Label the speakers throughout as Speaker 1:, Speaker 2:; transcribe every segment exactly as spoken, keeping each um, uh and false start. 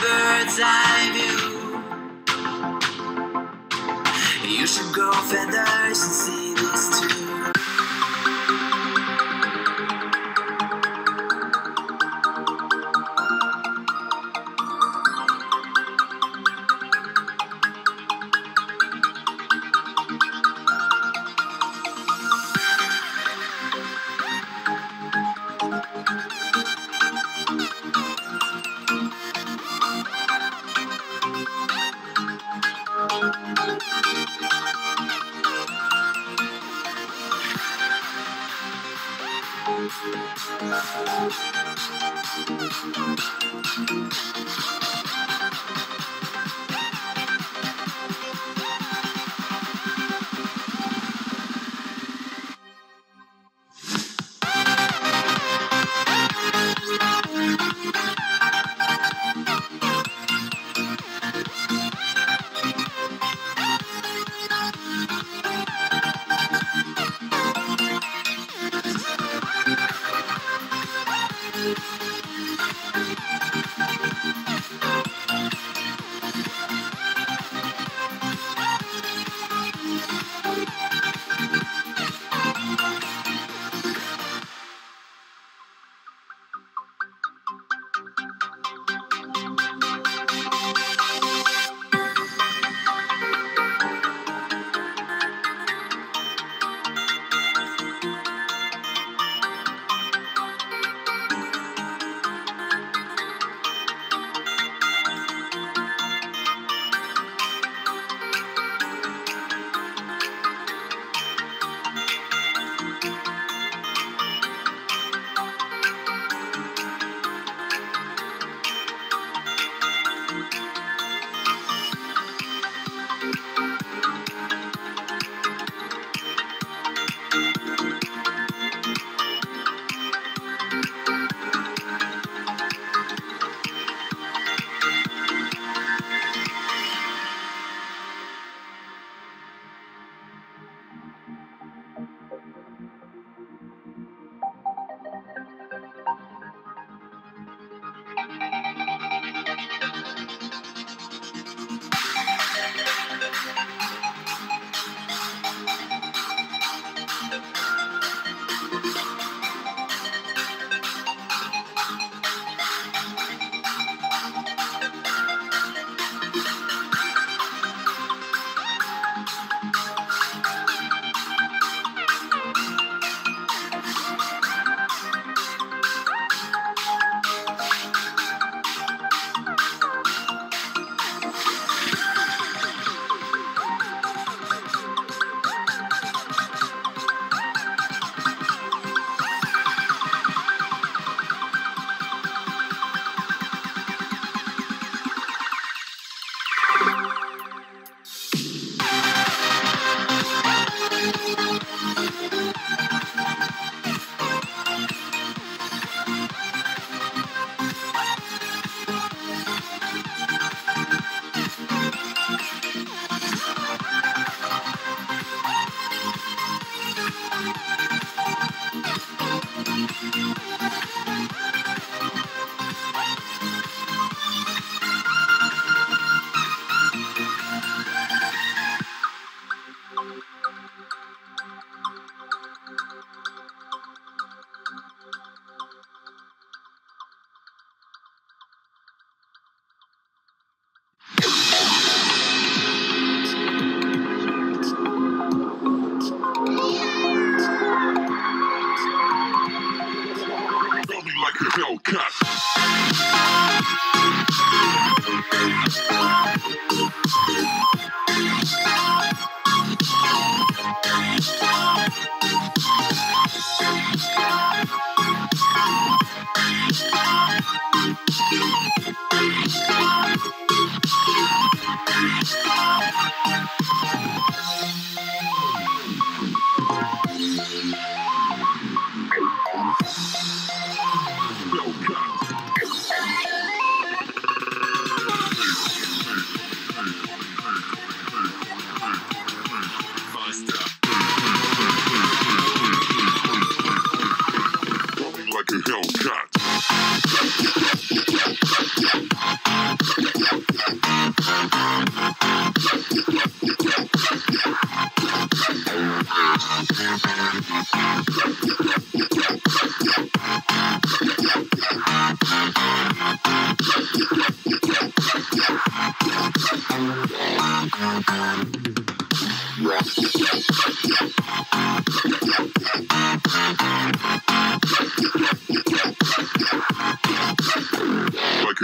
Speaker 1: bird's eye view. You should grow feathers and see this too.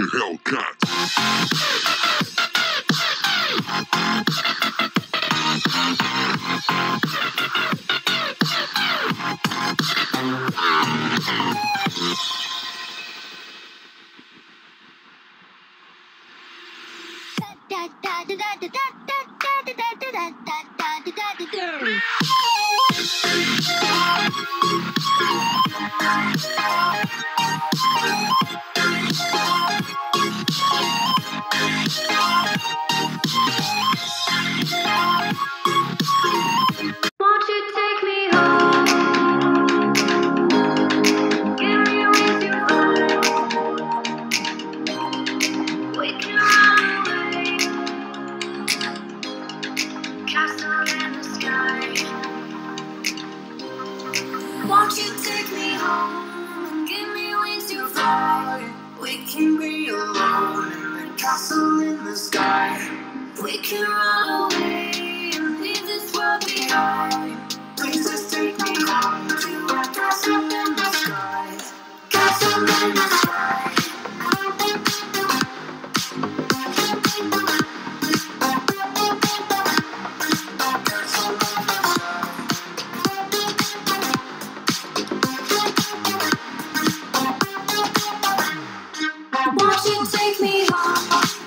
Speaker 2: fucking Hellcat.
Speaker 1: Won't you take me home? Give me with your eyes. We can run away. Castle in the sky. Won't you take me home and give me wings to fly? We can be alone in the castle in the sky. We can run away and leave this world behind. Please just take me home to a castle in the sky. Castle in the sky. Won't you take me home?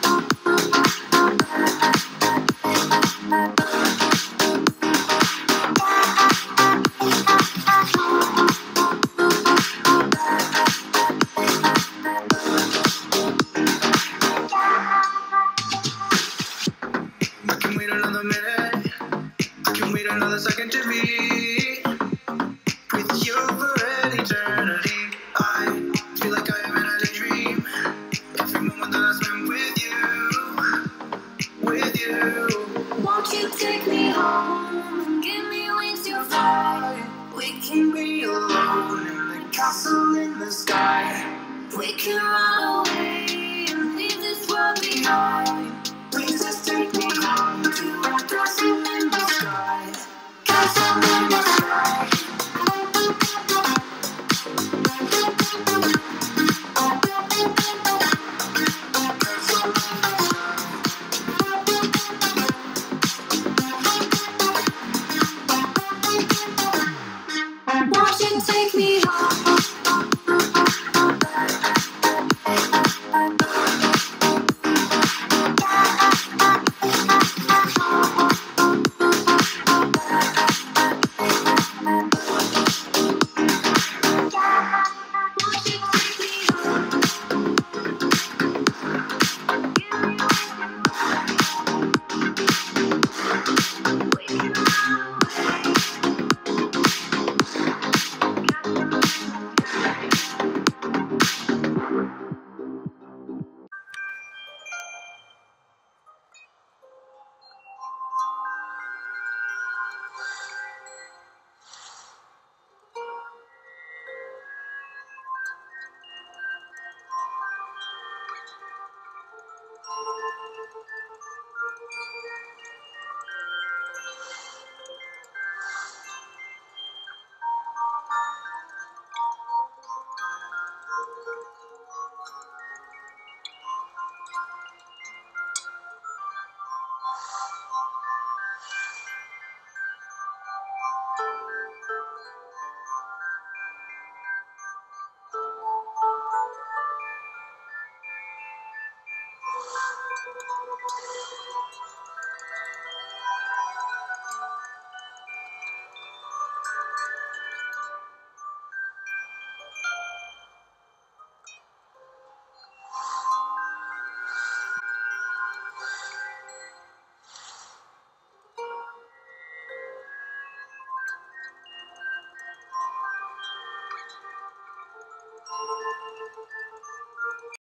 Speaker 1: I can wait another minute. I can wait another second to be with you for an eternity. I feel like I am in a daydream. Every moment that I spend with you, with you. Won't you take me home and give me wings to fly? We can be alone in the castle in the sky. We can run away and leave this world behind. Please just take me home to a castle in the sky. Castle in the sky. Won't you take me home?